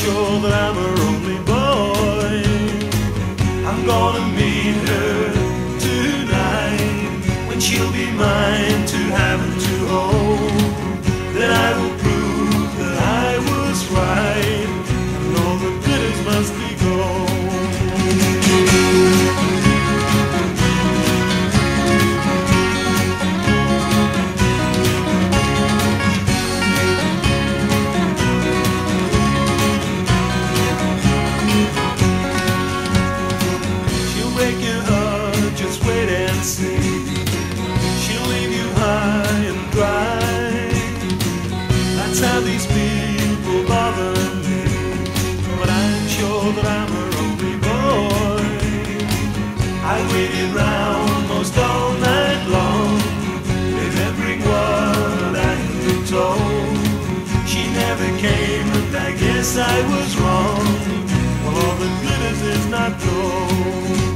sure that I'm her only boy. I'm gonna meet her tonight, when she'll be mine to have and to hold. Then I will prove that I was right, and all the glitters must be gold. She'll leave you high and dry. That's how these people bother me, but I'm sure that I'm her only boy. I waited round most all night long, remembering what I had been told. She never came, and I guess I was wrong. Well, all that glitters is not gold.